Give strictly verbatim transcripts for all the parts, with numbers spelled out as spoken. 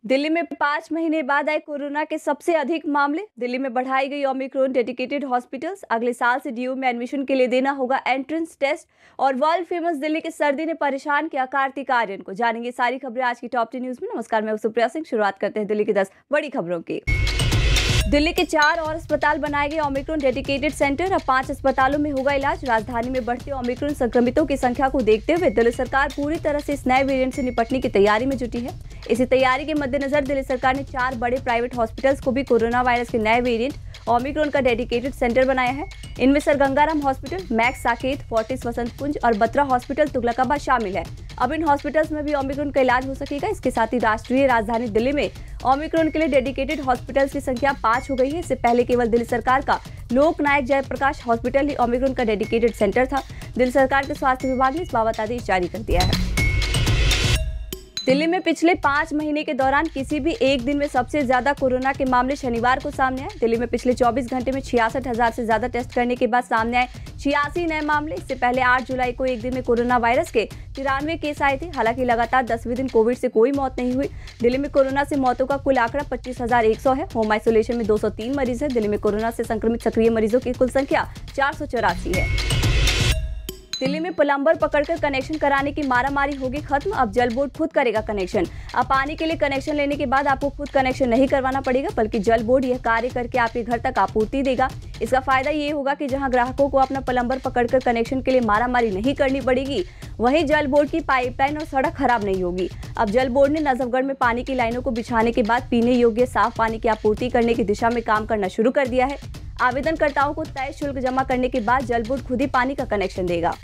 दिल्ली में पाँच महीने बाद आए कोरोना के सबसे अधिक मामले। दिल्ली में बढ़ाई गई ओमिक्रॉन डेडिकेटेड हॉस्पिटल्स। अगले साल से डीयू में एडमिशन के लिए देना होगा एंट्रेंस टेस्ट। और वर्ल्ड फेमस दिल्ली की सर्दी ने परेशान किया कार्तिक आर्यन को। जानेंगे सारी खबरें आज की टॉप टेन न्यूज में। नमस्कार, मैं सुप्रिया सिंह। शुरुआत करते हैं दिल्ली की दस बड़ी खबरों की। दिल्ली के चार और अस्पताल बनाए गए ओमिक्रॉन डेडिकेटेड सेंटर। अब पांच अस्पतालों में होगा इलाज। राजधानी में बढ़ते ओमिक्रॉन संक्रमितों की संख्या को देखते हुए दिल्ली सरकार पूरी तरह से इस नए वेरिएंट से निपटने की तैयारी में जुटी है। इसी तैयारी के मद्देनजर दिल्ली सरकार ने चार बड़े प्राइवेट हॉस्पिटल्स को भी कोरोना वायरस के नए वेरिएंट ओमिक्रॉन का डेडिकेटेड सेंटर बनाया है। इनमें sir Gangaram hospital, Max Saket, Fortis Vasant Kunj और बत्रा हॉस्पिटल तुगलकाबाद शामिल है। अब इन हॉस्पिटल्स में भी ओमिक्रॉन का इलाज हो सकेगा। इसके साथ ही राष्ट्रीय राजधानी दिल्ली में ओमिक्रॉन के लिए डेडिकेटेड हॉस्पिटल्स की संख्या पांच हो गई है। इससे पहले केवल दिल्ली सरकार का लोक नायक जयप्रकाश हॉस्पिटल ही ओमिक्रॉन का डेडिकेटेड सेंटर था। दिल्ली सरकार के स्वास्थ्य विभाग ने इस बाबत आदेश जारी कर दिया है। दिल्ली में पिछले पाँच महीने के दौरान किसी भी एक दिन में सबसे ज्यादा कोरोना के मामले शनिवार को सामने आए। दिल्ली में पिछले चौबीस घंटे में छियासठ हजार से ज्यादा टेस्ट करने के बाद सामने आए छियासी नए मामले। इससे पहले आठ जुलाई को एक दिन में कोरोना वायरस के तिरानवे केस आए थे। हालांकि लगातार दसवें दिन कोविड से कोई मौत नहीं हुई। दिल्ली में कोरोना से मौतों का कुल आंकड़ा पच्चीस हजार एक सौ है। होम आइसोलेशन में दो सौ तीन मरीज है। दिल्ली में कोरोना से संक्रमित सक्रिय मरीजों की कुल संख्या चार सौ चौरासी है। दिल्ली में प्लम्बर पकड़कर कनेक्शन कराने की मारामारी होगी खत्म। अब जल बोर्ड खुद करेगा कनेक्शन। अब पानी के लिए कनेक्शन लेने के बाद आपको खुद कनेक्शन नहीं करवाना पड़ेगा, बल्कि जल बोर्ड यह कार्य करके आपके घर तक आपूर्ति देगा। इसका फायदा ये होगा कि जहां ग्राहकों को अपना प्लम्बर पकड़कर कनेक्शन के लिए मारामारी नहीं करनी पड़ेगी, वहीं जल बोर्ड की पाइपलाइन और सड़क खराब नहीं होगी। अब जल बोर्ड ने नजफगढ़ में पानी की लाइनों को बिछाने के बाद पीने योग्य साफ पानी की आपूर्ति करने की दिशा में काम करना शुरू कर दिया है। आवेदनकर्ताओं को तय शुल्क जमा करने के बाद जल बोर्ड खुद ही पानी का कनेक्शन देगा।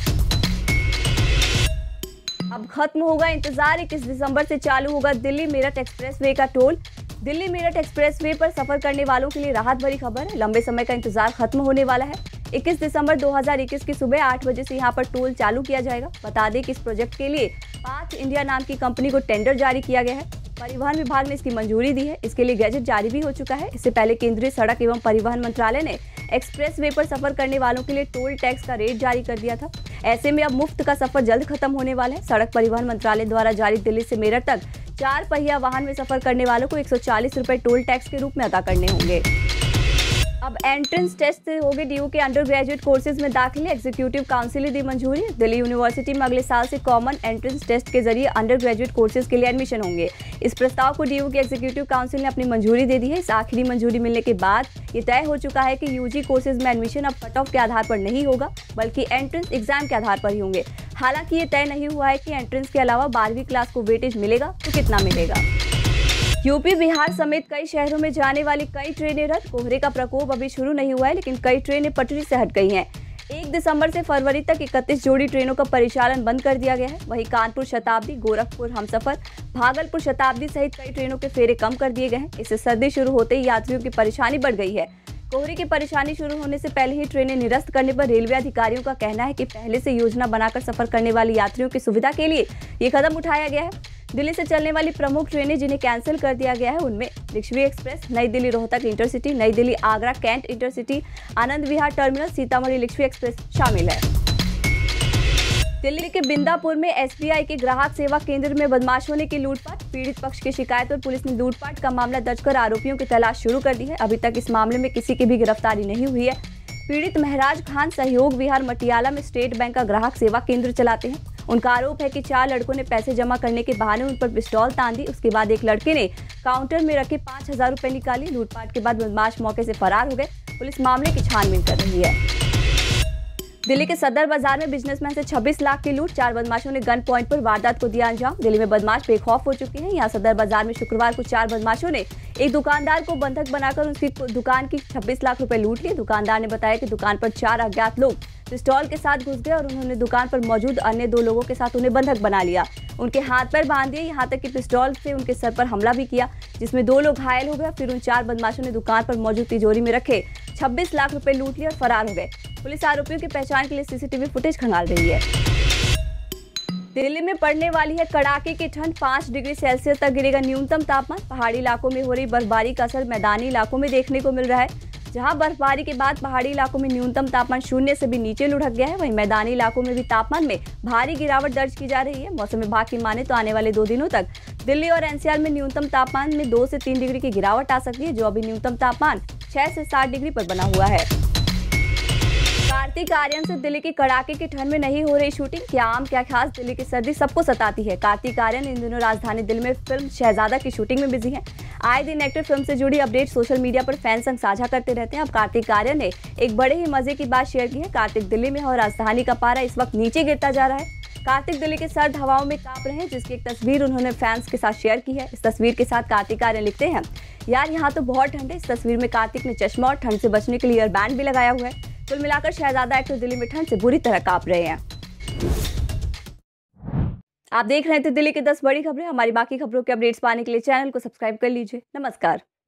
अब खत्म होगा इंतजार। इक्कीस दिसंबर से चालू होगा दिल्ली मेरठ एक्सप्रेसवे का टोल। दिल्ली मेरठ एक्सप्रेसवे पर सफर करने वालों के लिए राहत भरी खबर है। लंबे समय का इंतजार खत्म होने वाला है। इक्कीस दिसंबर दो हज़ार इक्कीस की सुबह आठ बजे से यहां पर टोल चालू किया जाएगा। बता दें कि इस प्रोजेक्ट के लिए पाथ इंडिया नाम की कंपनी को टेंडर जारी किया गया है। परिवहन विभाग ने इसकी मंजूरी दी है। इसके लिए गैजेट जारी भी हो चुका है। इससे पहले केंद्रीय सड़क एवं परिवहन मंत्रालय ने एक्सप्रेसवे पर सफर करने वालों के लिए टोल टैक्स का रेट जारी कर दिया था। ऐसे में अब मुफ्त का सफर जल्द खत्म होने वाला है। सड़क परिवहन मंत्रालय द्वारा जारी दिल्ली से मेरठ तक चार पहिया वाहन में सफर करने वालों को एक सौ चालीस रुपए टोल टैक्स के रूप में अदा करने होंगे। अब एंट्रेंस टेस्ट से होंगे डीयू के अंडर ग्रेजुएट कोर्सेज में दाखिले। एग्जीक्यूटिव काउंसिल ने दी मंजूरी। दिल्ली यूनिवर्सिटी में अगले साल से कॉमन एंट्रेंस टेस्ट के जरिए अंडर ग्रेजुएट कोर्सेज के लिए एडमिशन होंगे। इस प्रस्ताव को डीयू के एग्जीक्यूटिव काउंसिल ने अपनी मंजूरी दे दी है। इस आखिरी मंजूरी मिलने के बाद ये तय हो चुका है कि यूजी कोर्सेज में एडमिशन अब कट ऑफ के आधार पर नहीं होगा, बल्कि एंट्रेंस एग्जाम के आधार पर ही होंगे। हालांकि ये तय नहीं हुआ है कि एंट्रेंस के अलावा बारहवीं क्लास को वेटेज मिलेगा तो कितना मिलेगा। यूपी, बिहार समेत कई शहरों में जाने वाली कई ट्रेनें रद्द। कोहरे का प्रकोप अभी शुरू नहीं हुआ है, लेकिन कई ट्रेनें पटरी से हट गई हैं। एक दिसंबर से फरवरी तक इकतीस जोड़ी ट्रेनों का परिचालन बंद कर दिया गया है। वहीं कानपुर शताब्दी, गोरखपुर हमसफर, भागलपुर शताब्दी सहित कई ट्रेनों के फेरे कम कर दिए गए हैं। इससे सर्दी शुरू होते ही यात्रियों की परेशानी बढ़ गई है। कोहरे की परेशानी शुरू होने से पहले ही ट्रेनें निरस्त करने पर रेलवे अधिकारियों का कहना है कि पहले से योजना बनाकर सफर करने वाले यात्रियों की सुविधा के लिए ये कदम उठाया गया है। दिल्ली से चलने वाली प्रमुख ट्रेनें जिन्हें कैंसिल कर दिया गया है, उनमें लिच्छवी एक्सप्रेस, नई दिल्ली रोहतक इंटरसिटी, नई Delhi Agra cantt intercity, Anand Vihar terminal, Sitamarhi Lichchhavi express शामिल है। दिल्ली के बिंदापुर में एसबीआई के ग्राहक सेवा केंद्र में बदमाशों ने की लूटपाट। पीड़ित पक्ष की शिकायत पर पुलिस ने लूटपाट का मामला दर्ज कर आरोपियों की तलाश शुरू कर दी है। अभी तक इस मामले में किसी की भी गिरफ्तारी नहीं हुई है। पीड़ित महराज खान सहयोग विहार मटियाला में स्टेट बैंक का ग्राहक सेवा केंद्र चलाते हैं। उनका आरोप है कि चार लड़कों ने पैसे जमा करने के बहाने उन पर पिस्तौल तान दी। उसके बाद एक लड़के ने काउंटर में रखे पाँच हजार रुपए निकाली। लूटपाट के बाद बदमाश मौके से फरार हो गए। पुलिस मामले की छानबीन कर रही है। दिल्ली के सदर बाजार में बिजनेसमैन से छब्बीस लाख की लूट। चार बदमाशों ने गन पॉइंट पर वारदात को दिया अंजाम। दिल्ली में बदमाश बेखौफ हो चुके हैं। यहाँ सदर बाजार में शुक्रवार को चार बदमाशों ने एक दुकानदार को बंधक बनाकर उसकी दुकान की छब्बीस लाख रुपए लूट लिए। दुकानदार ने बताया कि दुकान पर चार अज्ञात लोग पिस्तौल के साथ घुस गए और उन्होंने दुकान पर मौजूद अन्य दो लोगों के साथ उन्हें बंधक बना लिया। उनके हाथ पैर बांध दिए, यहाँ तक कि पिस्तौल से उनके सर पर हमला भी किया, जिसमें दो लोग घायल हो गए। फिर उन चार बदमाशों ने दुकान पर मौजूद तिजोरी में रखे छब्बीस लाख रुपए लूट लिए और फरार हो गए। पुलिस आरोपियों की पहचान के लिए सीसीटीवी फुटेज खंगाल रही है। दिल्ली में पड़ने वाली है कड़ाके की ठंड। पाँच डिग्री सेल्सियस तक गिरेगा न्यूनतम तापमान। पहाड़ी इलाकों में हो रही बर्फबारी का असर मैदानी इलाकों में देखने को मिल रहा है। जहां बर्फबारी के बाद पहाड़ी इलाकों में न्यूनतम तापमान शून्य से भी नीचे लुढ़क गया है, वहीं मैदानी इलाकों में भी तापमान में भारी गिरावट दर्ज की जा रही है। मौसम विभाग की माने तो आने वाले दो दिनों तक दिल्ली और एनसीआर में न्यूनतम तापमान में दो से तीन डिग्री की गिरावट आ सकती है, जो अभी न्यूनतम तापमान छह से सात डिग्री पर बना हुआ है। कार्तिक आर्यन से दिल्ली की कड़ाके की ठंड में नहीं हो रही शूटिंग, क्या आम क्या खास, दिल्ली की सर्दी सबको सताती है। कार्तिक आर्यन इन दिनों राजधानी दिल्ली में फिल्म शहजादा की शूटिंग में बिजी हैं। आए दिन एक्टर फिल्म से जुड़ी अपडेट सोशल मीडिया पर फैंस संग साझा करते रहते हैं। अब कार्तिक आर्यन ने एक बड़े ही मजे की बात शेयर की है। कार्तिक दिल्ली में और राजधानी का पारा इस वक्त नीचे गिरता जा रहा है। कार्तिक दिल्ली के सर्द हवाओं में कांप रहे हैं, जिसकी एक तस्वीर उन्होंने फैंस के साथ शेयर की है। इस तस्वीर के साथ कार्तिक आर्यन लिखते हैं, यार यहाँ तो बहुत ठंड है। इस तस्वीर में कार्तिक ने चश्मा और ठंड से बचने के लिए ईयर बैंड भी लगाया हुआ है। कुल मिलाकर शहजादा एक्टर दिल्ली में ठंड से बुरी तरह कांप रहे हैं। आप देख रहे थे दिल्ली की दस बड़ी खबरें। हमारी बाकी खबरों के अपडेट्स पाने के लिए चैनल को सब्सक्राइब कर लीजिए। नमस्कार।